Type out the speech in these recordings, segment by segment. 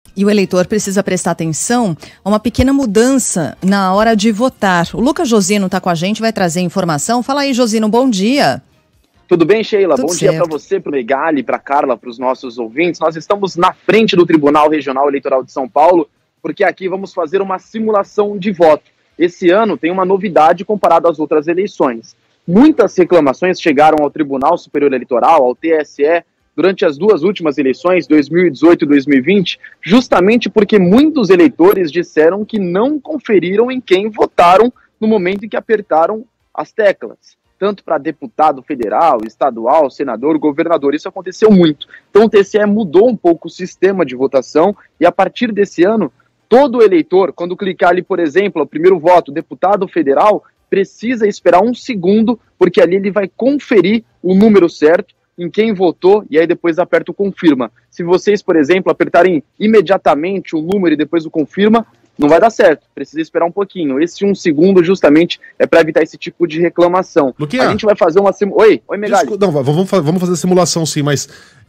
E o eleitor precisa prestar atenção a uma pequena mudança na hora de votar. O Lucas Josino está com a gente, vai trazer informação. Fala aí, Josino, bom dia. Tudo bem, Sheila? Tudo bom certo. dia para você, para o Megali, para a Carla, para os nossos ouvintes. Nós estamos na frente do Tribunal Regional Eleitoral de São Paulo, porque aqui vamos fazer uma simulação de voto. Esse ano tem uma novidade comparado às outras eleições. Muitas reclamações chegaram ao Tribunal Superior Eleitoral, ao TSE, durante as duas últimas eleições, 2018 e 2020, justamente porque muitos eleitores disseram que não conferiram em quem votaram no momento em que apertaram as teclas, tanto para deputado federal, estadual, senador, governador. Isso aconteceu muito. Então o TSE mudou um pouco o sistema de votação e a partir desse ano, todo eleitor, quando clicar ali, por exemplo, o primeiro voto, deputado federal, precisa esperar um segundo, porque ali ele vai conferir o número certo, em quem votou, e aí depois aperta o confirma. Se vocês, por exemplo, apertarem imediatamente o número e depois o confirma, não vai dar certo, precisa esperar um pouquinho. Esse um segundo justamente é para evitar esse tipo de reclamação. Luquinha, a gente vai fazer uma Oi, Megali. Não, vamos fazer a simulação sim, mas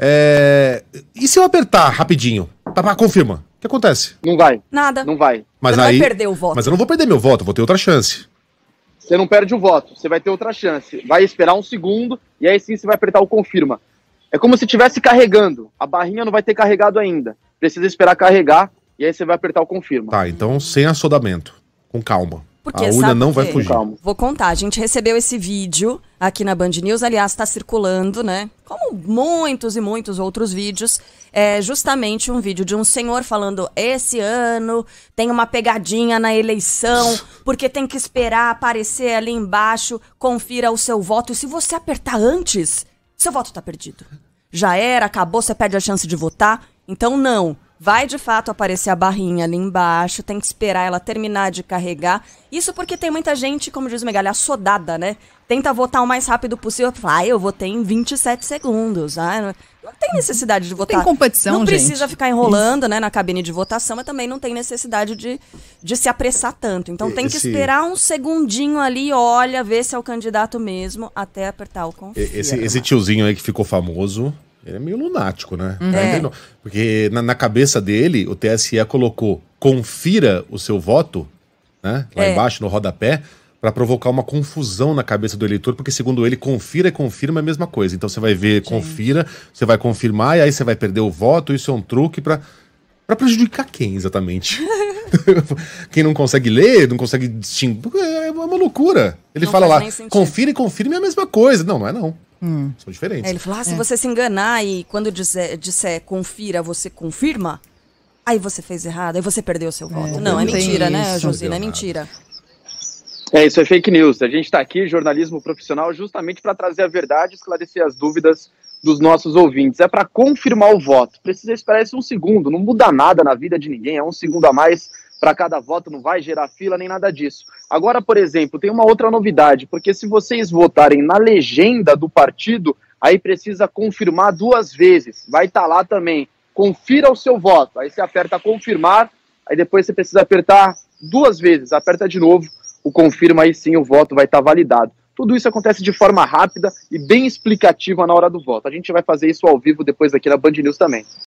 e se eu apertar rapidinho? Confirma. O que acontece? Não vai. Nada. Não vai. Mas Você aí, vai perder o voto. Mas eu não vou perder meu voto, vou ter outra chance. Você não perde o voto, você vai ter outra chance. Vai esperar um segundo e aí sim você vai apertar o confirma. É como se estivesse carregando. A barrinha não vai ter carregado ainda. Precisa esperar carregar e aí você vai apertar o confirma. Tá, então sem assodamento. Com calma. Porque, a urna não vai fugir. Calma. Vou contar, a gente recebeu esse vídeo aqui na Band News, aliás, está circulando, né? Como muitos e muitos outros vídeos, é justamente um vídeo de um senhor falando: esse ano tem uma pegadinha na eleição, porque tem que esperar aparecer ali embaixo, confira o seu voto, e se você apertar antes, seu voto tá perdido. Já era, acabou, você perde a chance de votar, então não. Vai de fato aparecer a barrinha ali embaixo, tem que esperar ela terminar de carregar. Isso porque tem muita gente, como diz o Megali, assodada, né? Tenta votar o mais rápido possível. Fala, eu votei em 27 segundos. Não tem necessidade de votar. Tem competição, Então, gente. Não precisa ficar enrolando, né, na cabine de votação, mas também não tem necessidade de se apressar tanto. Então tem que esperar um segundinho ali, olha, ver se é o candidato mesmo, até apertar o confirma. Esse tiozinho aí que ficou famoso... Ele é meio lunático, né? Porque na cabeça dele, o TSE colocou confira o seu voto, né? Lá embaixo, no rodapé, para provocar uma confusão na cabeça do eleitor, porque segundo ele, confira e confirma é a mesma coisa. Então você vai ver, confira, você vai confirmar, e aí você vai perder o voto. Isso é um truque para prejudicar quem, exatamente? Quem não consegue ler, não consegue distinguir, é uma loucura. Ele Não fala lá, faz nem sentido. confira e confirma é a mesma coisa. Não é não. São diferentes. Ele falou, se você se enganar e quando disser confira, você confirma, aí você fez errado, aí você perdeu o seu voto. Não, é mentira, né, Josina? É mentira. Isso é fake news. A gente está aqui, jornalismo profissional, justamente para trazer a verdade e esclarecer as dúvidas dos nossos ouvintes. É para confirmar o voto. Precisa esperar esse um segundo. Não muda nada na vida de ninguém. É um segundo a mais para cada voto. Não vai gerar fila nem nada disso. Agora, por exemplo, tem uma outra novidade. Porque se vocês votarem na legenda do partido, aí precisa confirmar 2 vezes. Vai estar lá também. Confira o seu voto. Aí você aperta confirmar. Aí depois você precisa apertar 2 vezes. Aperta de novo. O confirma, aí sim o voto vai estar validado. Tudo isso acontece de forma rápida e bem explicativa na hora do voto. A gente vai fazer isso ao vivo depois aqui na Band News também.